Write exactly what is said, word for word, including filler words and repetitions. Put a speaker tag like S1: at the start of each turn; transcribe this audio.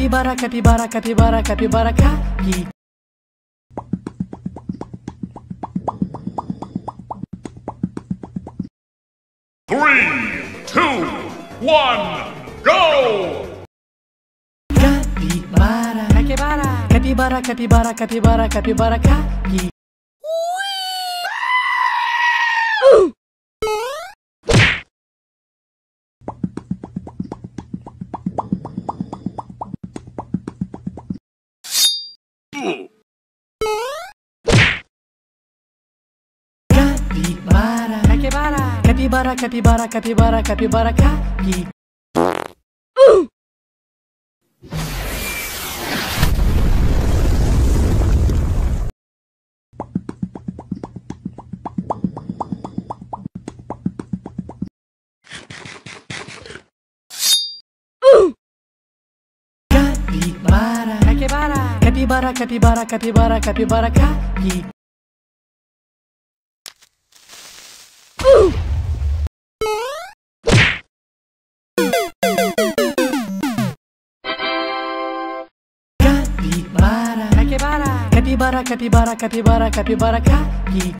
S1: Capybara, capybara, capybara, capybara, kaki.
S2: Three, two, one, go!
S1: Capybara, capybara, capybara, capybara, capybara, capybara, kaki. Capybara, capybara, capybara, capybara, capybara, capybara, kaki. Capybara, capybara, capybara, capybara, capybara, capybara, kaki. Capybara, capybara, capybara, capybara, capybara, capybara, kaki.